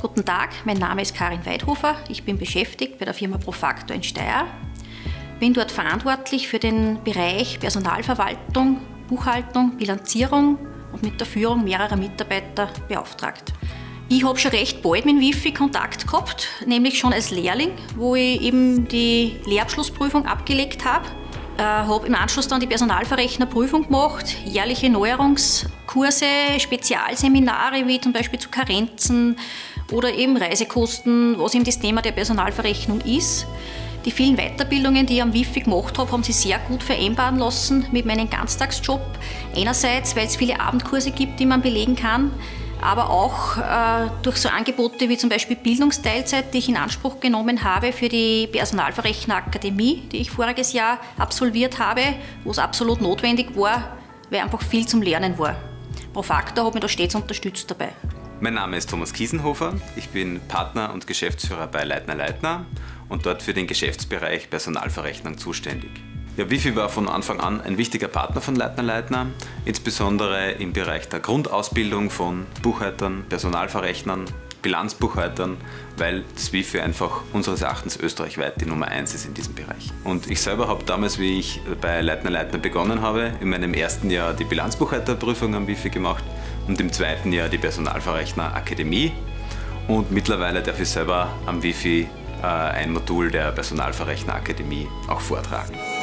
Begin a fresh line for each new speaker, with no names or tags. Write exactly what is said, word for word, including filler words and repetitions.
Guten Tag, mein Name ist Karin Weidhofer. Ich bin beschäftigt bei der Firma Profactor in Steyr. Bin dort verantwortlich für den Bereich Personalverwaltung, Buchhaltung, Bilanzierung und mit der Führung mehrerer Mitarbeiter beauftragt. Ich habe schon recht bald mit dem Wifi Kontakt gehabt, nämlich schon als Lehrling, wo ich eben die Lehrabschlussprüfung abgelegt habe. Ich habe im Anschluss dann die Personalverrechnerprüfung gemacht, jährliche Neuerungskurse, Spezialseminare wie zum Beispiel zu Karenzen oder eben Reisekosten, was eben das Thema der Personalverrechnung ist. Die vielen Weiterbildungen, die ich am Wifi gemacht habe, haben sich sehr gut vereinbaren lassen mit meinem Ganztagsjob. Einerseits, weil es viele Abendkurse gibt, die man belegen kann, aber auch äh, durch so Angebote wie zum Beispiel Bildungsteilzeit, die ich in Anspruch genommen habe für die Personalverrechnerakademie, die ich voriges Jahr absolviert habe, wo es absolut notwendig war, weil einfach viel zum Lernen war. Profactor hat mich da stets unterstützt dabei.
Mein Name ist Thomas Kiesenhofer, ich bin Partner und Geschäftsführer bei Leitner Leitner und dort für den Geschäftsbereich Personalverrechnung zuständig. Ja, Wifi war von Anfang an ein wichtiger Partner von Leitner Leitner, insbesondere im Bereich der Grundausbildung von Buchhaltern, Personalverrechnern, Bilanzbuchhaltern, weil das Wifi einfach unseres Erachtens österreichweit die Nummer eins ist in diesem Bereich. Und ich selber habe damals, wie ich bei Leitner Leitner begonnen habe, in meinem ersten Jahr die Bilanzbuchhalterprüfung am Wifi gemacht und im zweiten Jahr die Personalverrechnerakademie und mittlerweile darf ich selber am Wifi ein Modul der Personalverrechnerakademie auch vortragen.